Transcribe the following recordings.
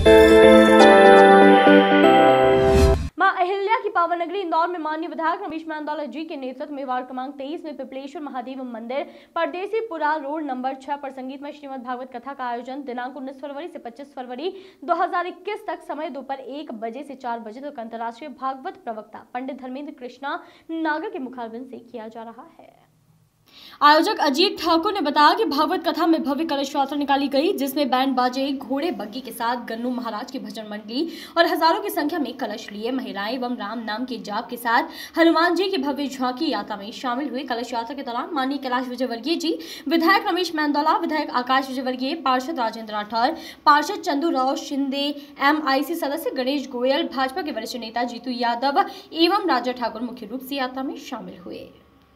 मां अहिल्या की पावन नगरी इंदौर में माननीय विधायक रमेश मेंदोला जी के नेतृत्व में वार्ड क्रमांक 23 में पिपलेश्वर महादेव मंदिर परदेसीपुरा रोड नंबर 6 पर संगीतमय श्रीमद् भागवत कथा का आयोजन दिनांक 19 फरवरी से 25 फरवरी 2021 तक समय दोपहर 1 बजे से 4 बजे तक अंतर्राष्ट्रीय भागवत प्रवक्ता पंडित धर्मेंद्र कृष्णा नागर के मुखारबिंद से किया जा रहा है। आयोजक अजीत ठाकुर ने बताया कि भागवत कथा में भव्य कलश यात्रा निकाली गई, जिसमें बैंड बाजे, घोड़े, बग्गी के साथ गन्नू महाराज की भजन मंडली और हजारों की संख्या में कलश लिए महिलाएं एवं राम नाम के जाप के साथ हनुमान जी की भव्य झांकी यात्रा में शामिल हुए। कलश यात्रा के दौरान माननीय कैलाश विजयवर्गीय जी, विधायक रमेश मेंदोला, विधायक आकाश विजयवर्गीय, पार्षद राजेंद्र राठौर, पार्षद चंदू राव शिंदे, MIC सदस्य गणेश गोयल, भाजपा के वरिष्ठ नेता जीतू यादव एवं राजा ठाकुर मुख्य रूप से यात्रा में शामिल हुए।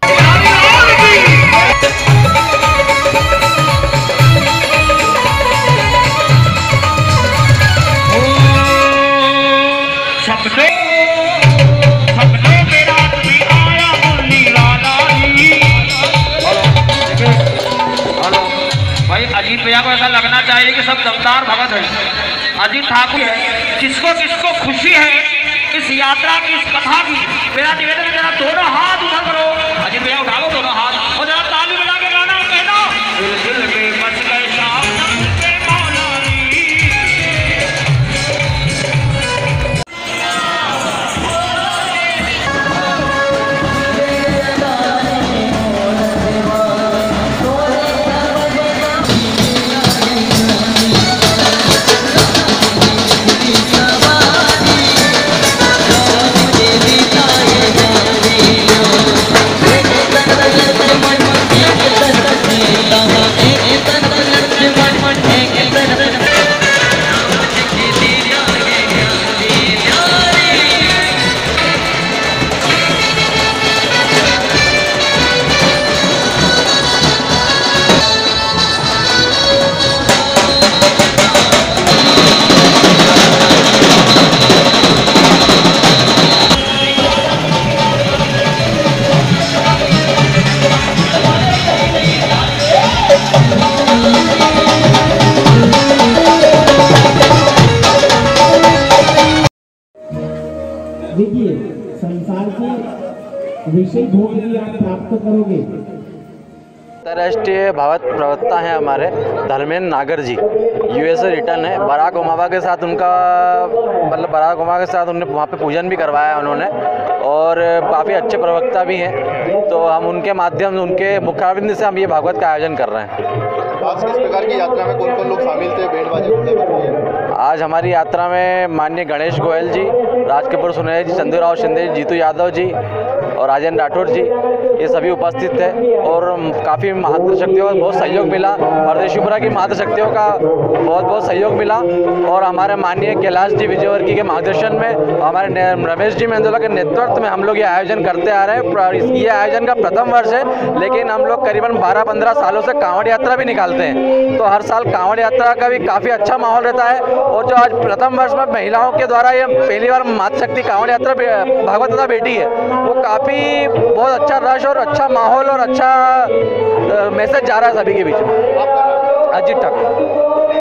अजीत भैया को ऐसा लगना चाहिए कि सब दमदार भगत है। अजीत ठाकुर है, किसको किसको खुशी है इस यात्रा की, इस कथा की। मेरा निवेदन है जरा दोनों हाथ उठा करो, अजीत भैया उठाओ दोनों हाथ और जरा ताली बजा के गाना कहना, दिल में बस गए देखिए, संसार के विषय भोग भी आप प्राप्त करोगे। अंतर्राष्ट्रीय भागवत प्रवक्ता हैं हमारे धर्मेंद्र नागर जी, USA रिटर्न है। बराक ओबामा के साथ उनका बराक ओबामा के साथ उन्होंने वहाँ पे पूजन भी करवाया उन्होंने, और काफ़ी अच्छे प्रवक्ता भी हैं। तो हम उनके माध्यम, उनके मुखारबिंद से हम ये भागवत का आयोजन कर रहे हैं। आज किस प्रकार की यात्रा में कौन कौन लोग शामिल थे? बैंड बाजे। आज हमारी यात्रा में माननीय गणेश गोयल जी, राजकपूर सुनेर जी, चंदू राव शिंदे, जीतू यादव जी और राजेंद्र राठौर जी, ये सभी उपस्थित थे। और काफ़ी मातृशक्तियों का बहुत सहयोग मिला, परदेशीपुरा की मातृशक्तियों का बहुत बहुत सहयोग मिला। और हमारे माननीय कैलाश जी विजयवर्गीय के मार्गदर्शन में, हमारे रमेश जी मेंदोला के नेतृत्व में हम लोग ये आयोजन करते आ रहे हैं। ये आयोजन का प्रथम वर्ष है, लेकिन हम लोग करीबन 12-15 सालों से कांवड़ यात्रा भी निकालते हैं। तो हर साल कांवड़ यात्रा का भी काफ़ी अच्छा माहौल रहता है। और जो आज प्रथम वर्ष में महिलाओं के द्वारा ये पहली बार मातृशक्ति कांवड़ यात्रा भागवत कथा बैठी है, वो काफ़ी बहुत अच्छा रश और अच्छा माहौल और अच्छा मैसेज जा रहा है सभी के बीच में। अजीत ठाकुर।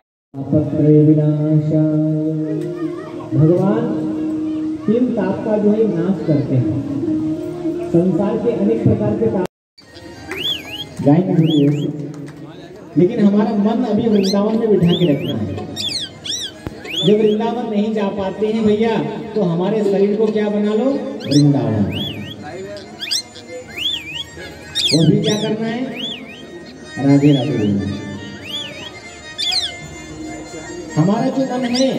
भगवान तीन ताप का जो है नाश करते हैं। संसार के अनेक प्रकार के ताप गाएंगे, लेकिन हमारा मन अभी वृंदावन में बिठा के रखना है। जब वृंदावन नहीं जा पाते हैं भैया, तो हमारे शरीर को क्या बना लो? वृंदावन। और भी क्या करना है? राधे राधे बोलना है। हमारा जो मन है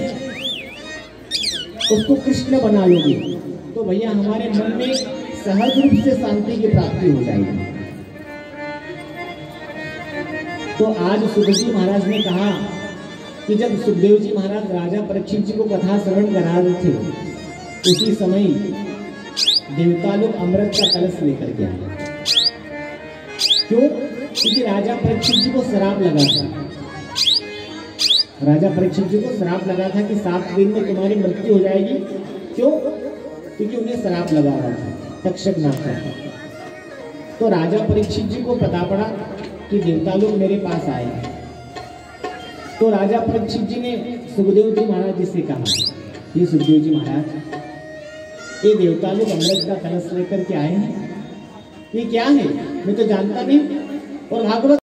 उसको कृष्ण बना लोगे तो भैया हमारे मन में सहज रूप से शांति की प्राप्ति हो जाएगी। तो आज सुखदेव जी महाराज ने कहा कि जब सुखदेव जी महाराज राजा परीक्षित जी को कथा श्रवण करा रहे थे, उसी समय देवता लोग अमृत का कलश लेकर के आए। क्यों? क्योंकि राजा परीक्षित जी को श्राप लगा था। राजा परीक्षित जी को श्राप लगा था कि 7 दिन में तुम्हारी मृत्यु हो जाएगी। क्यों? क्योंकि उन्हें श्राप लगा रहा था तक्षक नाम का। तो राजा परीक्षित जी को पता पड़ा कि देवता लोग मेरे पास आए। तो राजा परीक्षित जी ने सुखदेव जी महाराज जी से कहा, ये सुखदेव जी महाराज, ये देवता लोग अमृत का कलश लेकर के आए हैं, ये क्या है मैं तो जानता नहीं। और भागवत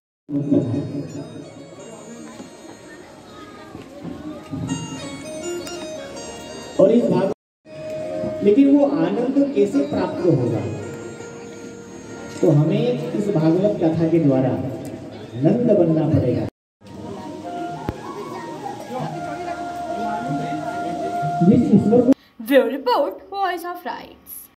और इस भागवत, लेकिन वो आनंद कैसे प्राप्त होगा, तो हमें इस भागवत कथा के द्वारा नंद बनना पड़ेगा। जिस ईश्वर को bureau report, voice of rights.